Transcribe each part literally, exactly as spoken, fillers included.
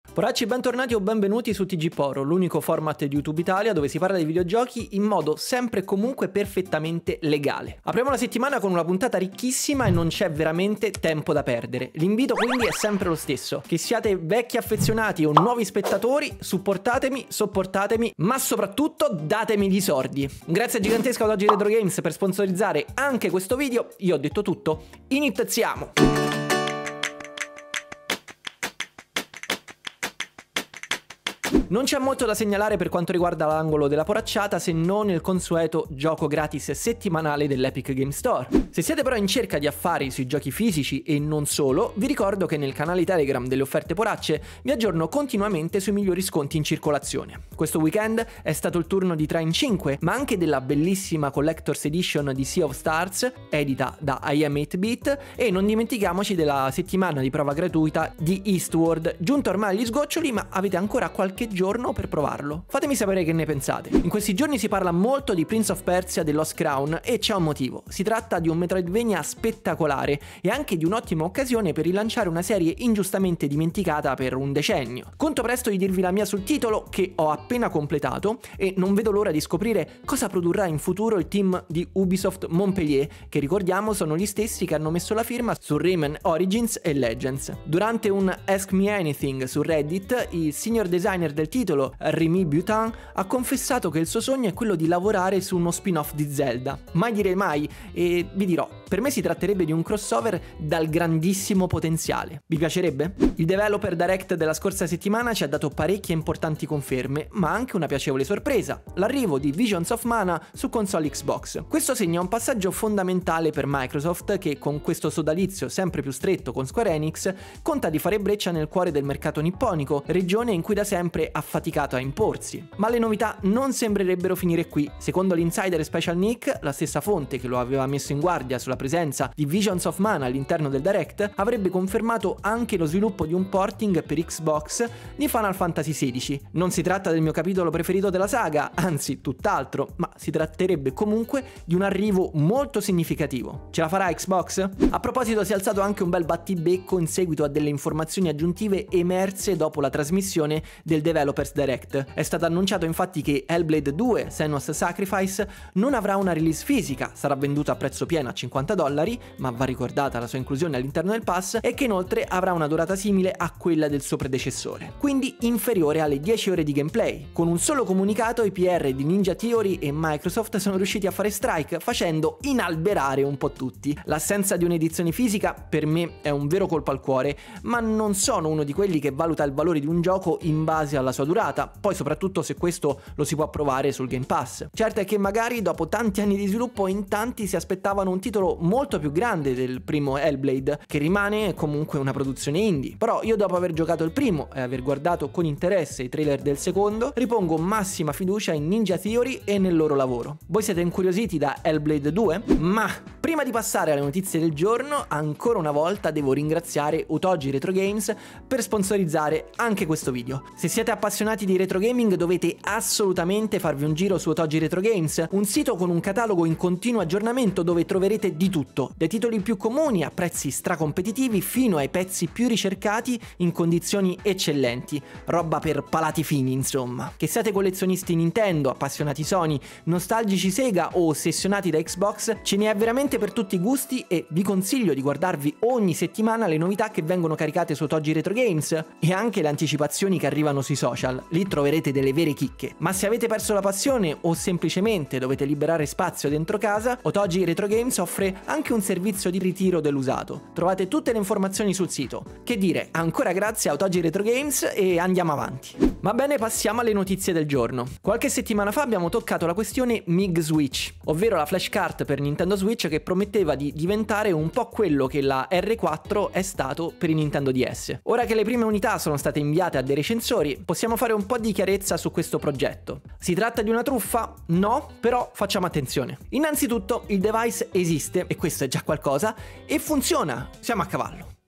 Poracci, bentornati o benvenuti su T G Poro, l'unico format di YouTube Italia dove si parla di videogiochi in modo sempre e comunque perfettamente legale. Apriamo la settimana con una puntata ricchissima e non c'è veramente tempo da perdere. L'invito quindi è sempre lo stesso: che siate vecchi affezionati o nuovi spettatori, supportatemi, sopportatemi, ma soprattutto datemi gli sordi. Grazie gigantesca ad Oggi Retro Games per sponsorizzare anche questo video. Io ho detto tutto, iniziamo! Non c'è molto da segnalare per quanto riguarda l'angolo della poracciata, se non il consueto gioco gratis settimanale dell'Epic Game Store. Se siete però in cerca di affari sui giochi fisici e non solo, vi ricordo che nel canale Telegram delle offerte poracce vi aggiorno continuamente sui migliori sconti in circolazione. Questo weekend è stato il turno di tre in cinque, ma anche della bellissima Collector's Edition di Sea of Stars, edita da I Am otto bit, e non dimentichiamoci della settimana di prova gratuita di Eastward, giunto ormai agli sgoccioli, ma avete ancora qualche giorno giorno per provarlo. Fatemi sapere che ne pensate. In questi giorni si parla molto di Prince of Persia The Lost Crown e c'è un motivo. Si tratta di un Metroidvania spettacolare e anche di un'ottima occasione per rilanciare una serie ingiustamente dimenticata per un decennio. Conto presto di dirvi la mia sul titolo, che ho appena completato, e non vedo l'ora di scoprire cosa produrrà in futuro il team di Ubisoft Montpellier, che ricordiamo sono gli stessi che hanno messo la firma su Rayman Origins e Legends. Durante un Ask Me Anything su Reddit, il senior designer del titolo, Rémi Butin, ha confessato che il suo sogno è quello di lavorare su uno spin-off di Zelda. Mai dire mai, e vi dirò, per me si tratterebbe di un crossover dal grandissimo potenziale. Vi piacerebbe? Il developer direct della scorsa settimana ci ha dato parecchie importanti conferme, ma anche una piacevole sorpresa: l'arrivo di Visions of Mana su console Xbox. Questo segna un passaggio fondamentale per Microsoft, che con questo sodalizio sempre più stretto con Square Enix conta di fare breccia nel cuore del mercato nipponico, regione in cui da sempre ha faticato a imporsi. Ma le novità non sembrerebbero finire qui. Secondo l'insider Special Nick, la stessa fonte che lo aveva messo in guardia sulla presenza di Visions of Mana all'interno del Direct, avrebbe confermato anche lo sviluppo di un porting per Xbox di Final Fantasy sedici. Non si tratta del mio capitolo preferito della saga, anzi tutt'altro, ma si tratterebbe comunque di un arrivo molto significativo. Ce la farà Xbox? A proposito, si è alzato anche un bel battibecco in seguito a delle informazioni aggiuntive emerse dopo la trasmissione del developer Direct. È stato annunciato infatti che Hellblade due Senua's Sacrifice non avrà una release fisica, sarà venduto a prezzo pieno a cinquanta dollari, ma va ricordata la sua inclusione all'interno del pass, e che inoltre avrà una durata simile a quella del suo predecessore, quindi inferiore alle dieci ore di gameplay. Con un solo comunicato i P R di Ninja Theory e Microsoft sono riusciti a fare strike, facendo inalberare un po' tutti. L'assenza di un'edizione fisica per me è un vero colpo al cuore, ma non sono uno di quelli che valuta il valore di un gioco in base alla sua durata, poi soprattutto se questo lo si può provare sul Game Pass. Certo è che magari dopo tanti anni di sviluppo in tanti si aspettavano un titolo molto più grande del primo Hellblade, che rimane comunque una produzione indie. Però io, dopo aver giocato il primo e aver guardato con interesse i trailer del secondo, ripongo massima fiducia in Ninja Theory e nel loro lavoro. Voi siete incuriositi da Hellblade due? Ma prima di passare alle notizie del giorno, ancora una volta devo ringraziare Otogi Retro Games per sponsorizzare anche questo video. Se siete appassionati di retro gaming dovete assolutamente farvi un giro su Otogi Retro Games, un sito con un catalogo in continuo aggiornamento dove troverete di tutto, dai titoli più comuni a prezzi stracompetitivi fino ai pezzi più ricercati in condizioni eccellenti, roba per palati fini insomma. Che siate collezionisti Nintendo, appassionati Sony, nostalgici Sega o ossessionati da Xbox, ce ne è veramente per tutti i gusti, e vi consiglio di guardarvi ogni settimana le novità che vengono caricate su Otogi Retro Games e anche le anticipazioni che arrivano sui social. Lì troverete delle vere chicche. Ma se avete perso la passione o semplicemente dovete liberare spazio dentro casa, Otogi Retro Games offre anche un servizio di ritiro dell'usato. Trovate tutte le informazioni sul sito. Che dire, ancora grazie a Otogi Retro Games e andiamo avanti. Va bene, passiamo alle notizie del giorno. Qualche settimana fa abbiamo toccato la questione M I G Switch, ovvero la flashcard per Nintendo Switch che prometteva di diventare un po' quello che la R quattro è stato per i Nintendo D S. Ora che le prime unità sono state inviate a dei recensori, possiamo fare un po' di chiarezza su questo progetto. Si tratta di una truffa? No, però facciamo attenzione. Innanzitutto il device esiste, e questo è già qualcosa, e funziona. Siamo a cavallo.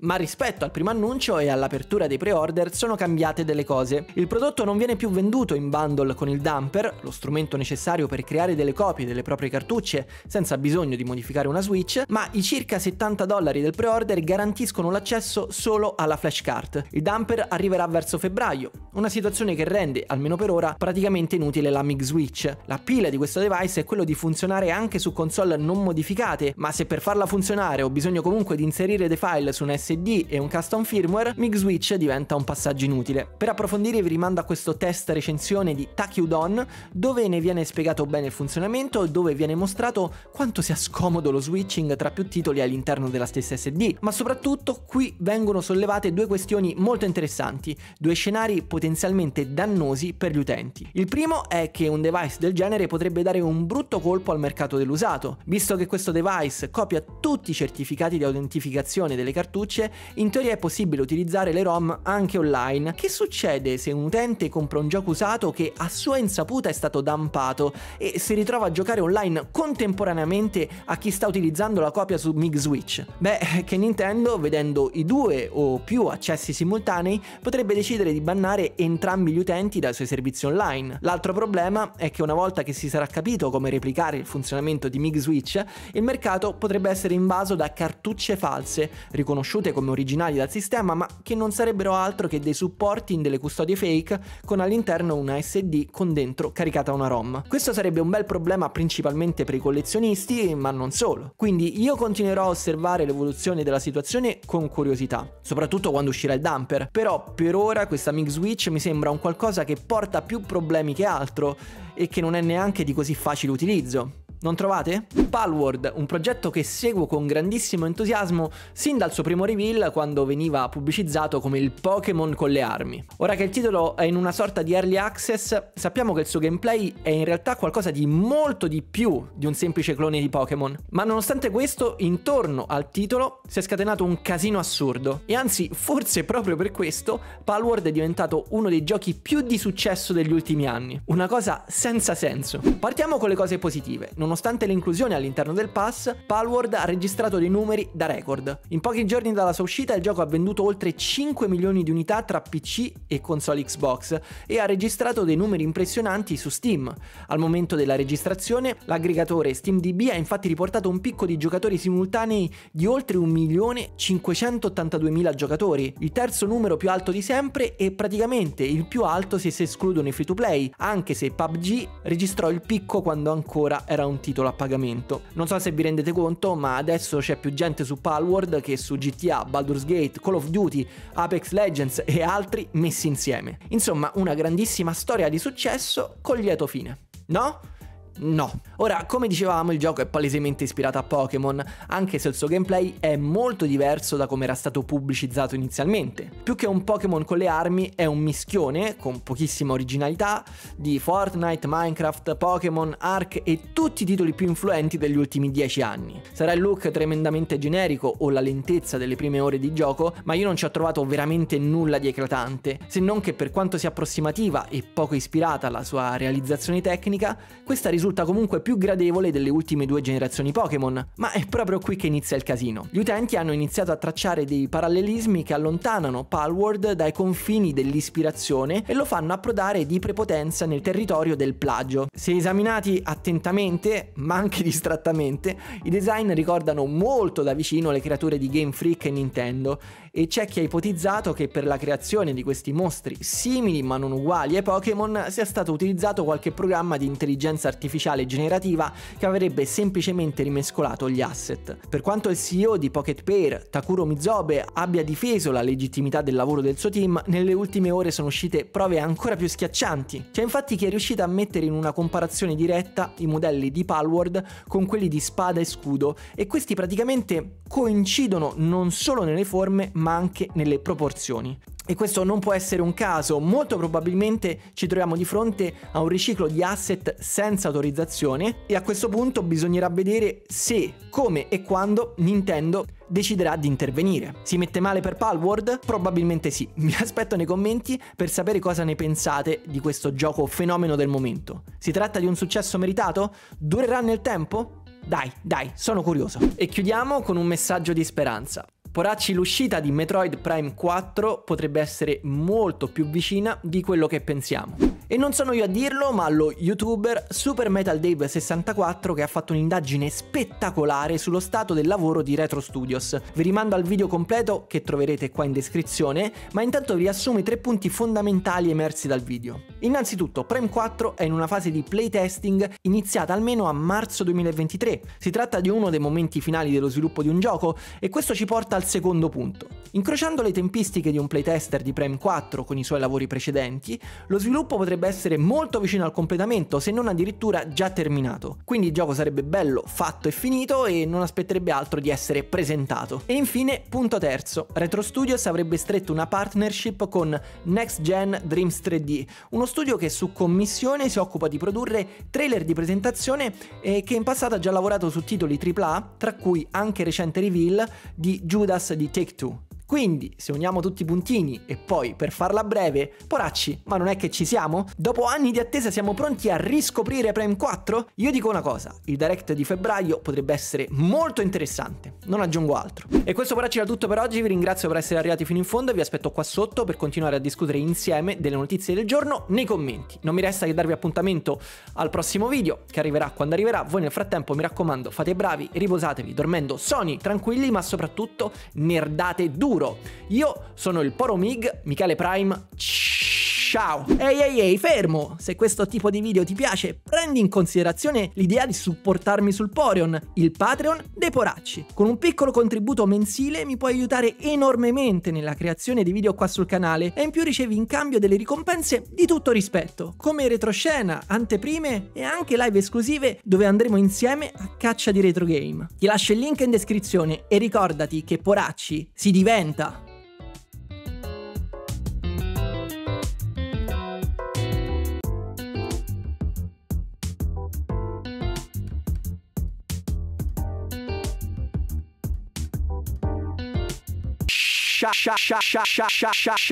ma rispetto al primo annuncio e all'apertura dei pre-order sono cambiate delle cose. Il prodotto non viene più venduto in bundle con il dumper, lo strumento necessario per creare delle copie delle proprie cartucce senza bisogno di modificare una Switch, ma i circa settanta dollari del pre-order garantiscono l'accesso solo alla flashcard. Il dumper arriverà verso febbraio, una situazione che rende, almeno per ora, praticamente inutile la Mig Switch. L'appeal di questo device è quello di funzionare anche su console non modificate, ma se per farla funzionare ho bisogno comunque di inserire dei file su un S S D e un custom firmware, Mig Switch diventa un passaggio inutile. Per approfondire vi rimando a questo test recensione di Takyudon, dove ne viene spiegato bene il funzionamento e dove viene mostrato quanto sia scomodo lo switching tra più titoli all'interno della stessa S S D, ma soprattutto qui vengono sollevate due questioni molto interessanti, due scenari potenzialmente dannosi per gli utenti. Il primo è che un device del genere potrebbe dare un brutto colpo al mercato dell'usato, visto che questo device copia tutti i certificati di autentificazione delle cartucce. In teoria è possibile utilizzare le ROM anche online. Che succede se un utente compra un gioco usato che a sua insaputa è stato dumpato e si ritrova a giocare online contemporaneamente a chi sta utilizzando la copia su Mig Switch? Beh, che Nintendo, vedendo i due o più accessi simultanei, potrebbe decidere di bannare entrambi gli utenti dai suoi servizi online. L'altro problema è che una volta che si sarà capito come replicare il funzionamento di Mig Switch, il mercato potrebbe essere invaso da cartucce false, riconosciute come originali dal sistema ma che non sarebbero altro che dei supporti in delle custodie fake con all'interno una S S D con dentro caricata una ROM. Questo sarebbe un bel problema principalmente per i collezionisti, ma non solo. Quindi io continuerò a osservare l'evoluzione della situazione con curiosità, soprattutto quando uscirà il dumper, però per ora questa Mig Switch mi sembra un qualcosa che porta più problemi che altro e che non è neanche di così facile utilizzo. Non trovate? Palworld, un progetto che seguo con grandissimo entusiasmo sin dal suo primo reveal, quando veniva pubblicizzato come il Pokémon con le armi. Ora che il titolo è in una sorta di early access, sappiamo che il suo gameplay è in realtà qualcosa di molto di più di un semplice clone di Pokémon. Ma nonostante questo, intorno al titolo si è scatenato un casino assurdo. E anzi, forse proprio per questo, Palworld è diventato uno dei giochi più di successo degli ultimi anni. Una cosa senza senso. Partiamo con le cose positive. Nonostante l'inclusione all'interno del pass, Palworld ha registrato dei numeri da record. In pochi giorni dalla sua uscita il gioco ha venduto oltre cinque milioni di unità tra P C e console Xbox e ha registrato dei numeri impressionanti su Steam. Al momento della registrazione, l'aggregatore SteamDB ha infatti riportato un picco di giocatori simultanei di oltre un milione cinquecentottantaduemila giocatori, il terzo numero più alto di sempre e praticamente il più alto se si escludono i free to play, anche se P U B G registrò il picco quando ancora era un titolo a pagamento. Non so se vi rendete conto, ma adesso c'è più gente su Palworld che su G T A, Baldur's Gate, Call of Duty, Apex Legends e altri messi insieme. Insomma, una grandissima storia di successo con lieto fine. No? No. Ora, come dicevamo, il gioco è palesemente ispirato a Pokémon, anche se il suo gameplay è molto diverso da come era stato pubblicizzato inizialmente. Più che un Pokémon con le armi, è un mischione, con pochissima originalità, di Fortnite, Minecraft, Pokémon, Ark e tutti i titoli più influenti degli ultimi dieci anni. Sarà il look tremendamente generico o la lentezza delle prime ore di gioco, ma io non ci ho trovato veramente nulla di eclatante, se non che per quanto sia approssimativa e poco ispirata alla sua realizzazione tecnica, questa risulta comunque più gradevole delle ultime due generazioni Pokémon. Ma è proprio qui che inizia il casino. Gli utenti hanno iniziato a tracciare dei parallelismi che allontanano Palworld dai confini dell'ispirazione e lo fanno approdare di prepotenza nel territorio del plagio. Se esaminati attentamente, ma anche distrattamente, i design ricordano molto da vicino le creature di Game Freak e Nintendo, e c'è chi ha ipotizzato che per la creazione di questi mostri simili ma non uguali ai Pokémon sia stato utilizzato qualche programma di intelligenza artificiale generativa che avrebbe semplicemente rimescolato gli asset. Per quanto il C E O di Pocket Pair, Takuro Mizobe, abbia difeso la legittimità del lavoro del suo team, nelle ultime ore sono uscite prove ancora più schiaccianti. C'è infatti chi è riuscito a mettere in una comparazione diretta i modelli di Palworld con quelli di Spada e Scudo, e questi praticamente coincidono non solo nelle forme ma anche nelle proporzioni. E questo non può essere un caso, molto probabilmente ci troviamo di fronte a un riciclo di asset senza autorizzazione, e a questo punto bisognerà vedere se, come e quando Nintendo deciderà di intervenire. Si mette male per Palworld? Probabilmente sì. Vi aspetto nei commenti per sapere cosa ne pensate di questo gioco fenomeno del momento. Si tratta di un successo meritato? Durerà nel tempo? Dai, dai, sono curioso. E chiudiamo con un messaggio di speranza. Poracci, l'uscita di Metroid Prime quattro potrebbe essere molto più vicina di quello che pensiamo. E non sono io a dirlo, ma lo youtuber Super Metal Dave sessantaquattro, che ha fatto un'indagine spettacolare sullo stato del lavoro di Retro Studios. Vi rimando al video completo che troverete qua in descrizione, ma intanto vi riassumo i tre punti fondamentali emersi dal video. Innanzitutto, Prime quattro è in una fase di playtesting iniziata almeno a marzo duemilaventitré. Si tratta di uno dei momenti finali dello sviluppo di un gioco e questo ci porta al secondo punto. Incrociando le tempistiche di un playtester di Prime quattro con i suoi lavori precedenti, lo sviluppo potrebbe essere molto vicino al completamento, se non addirittura già terminato. Quindi il gioco sarebbe bello, fatto e finito e non aspetterebbe altro di essere presentato. E infine, punto terzo, Retro Studios avrebbe stretto una partnership con Next Gen Dreams tre D, uno studio che su commissione si occupa di produrre trailer di presentazione e che in passato ha già lavorato su titoli tripla A, tra cui anche recente reveal di Judas di Take-Two. Quindi, se uniamo tutti i puntini e poi, per farla breve, poracci, ma non è che ci siamo? Dopo anni di attesa siamo pronti a riscoprire Prime quattro? Io dico una cosa, il direct di febbraio potrebbe essere molto interessante, non aggiungo altro. E questo poracci era tutto per oggi, vi ringrazio per essere arrivati fino in fondo e vi aspetto qua sotto per continuare a discutere insieme delle notizie del giorno nei commenti. Non mi resta che darvi appuntamento al prossimo video, che arriverà quando arriverà. Voi nel frattempo, mi raccomando, fate i bravi, riposatevi dormendo sonni, tranquilli, ma soprattutto nerdate duro. Io sono il Poro Mig, Michele Prime, ciao! Ehi ehi ehi, fermo! Se questo tipo di video ti piace, prendi in considerazione l'idea di supportarmi sul Poreon, il Patreon dei poracci. Con un piccolo contributo mensile mi puoi aiutare enormemente nella creazione di video qua sul canale e in più ricevi in cambio delle ricompense di tutto rispetto, come retroscena, anteprime e anche live esclusive dove andremo insieme a caccia di retro game. Ti lascio il link in descrizione e ricordati che poracci si diventa. Sha sha sha sha sha sha sha